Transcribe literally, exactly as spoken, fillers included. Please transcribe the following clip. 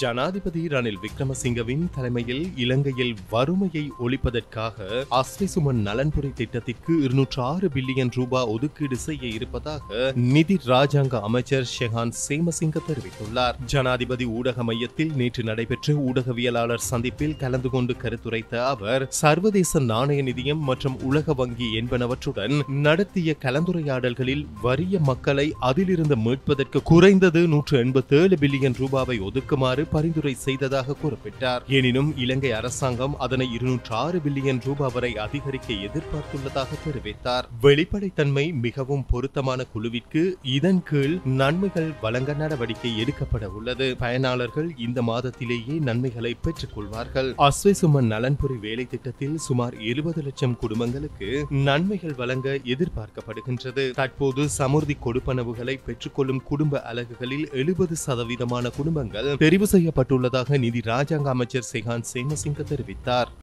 ஜனாதிபதி ரணில் விக்ரமசிங்கவின் தலைமையில் இலங்கையில் வறுமையை ஒழிப்பதற்காக அஸ்விசுமன் நலன்புரி திட்டத்திற்கு இருநூற்று ஆறு பில்லியன் ரூபாய் ஒதுக்கீடு செய்ய இருப்பதாக நிதி ராஜாங்க அமைச்சர் ஷெஹான் சேமசிங்க தெரிவித்துள்ளார். ஜனாதிபதி ஊடக மையத்தில் நேற்று நடைபெற்ற ஊடகவியலாளர் சந்திப்பில் கலந்து கொண்டு கருத்துரைத்த அவர், சர்வதேச நாணய நிதியம் மற்றும் உலக வங்கி என்பனவற்றுடன் நடத்திய கலந்துரையாடல்களில் வறிய மக்களை அதிலிருந்து மீட்பதற்கு குறைந்தது நூற்று எண்பத்தி ஏழு பில்லியன் ரூபாவை ஒதுக்குமாறு பரிந்துரை செய்ததாக குறிப்பிட்டார். எனினும் இலங்கை அரசாங்கம் அதனை இருநூற்று ஆறு பில்லியன் ரூபாய் வரை அதிகரிக்க எதிர்பார்த்துள்ளதாக தெரிவித்தார். வெளிப்படைத்தன்மை மிகவும் பொருத்தமான குழுவிற்கு இதன் கீழ் நன்மைகள் வழங்க நடவடிக்கை எடுக்கப்பட உள்ளது. பயனாளர்கள் இந்த மாதத்திலேயே நன்மைகளை பெற்றுக் கொள்வார்கள். அஸ்விசுமன் நலன்புரி வேலை திட்டத்தில் சுமார் எழுபது லட்சம் குடும்பங்களுக்கு நன்மைகள் வழங்க எதிர்பார்க்கப்படுகின்றது. தற்போது சமுர்தி கொடுப்பனவுகளை பெற்றுக்கொள்ளும் குடும்ப அலகுகளில் எழுபது சதவீதமான குடும்பங்கள் தெரிவு செய்யப்பட்டுள்ளதாக நிதி ராஜாங்க அமைச்சர் ஷெஹான் சேமசிங்க தெரிவித்தார்.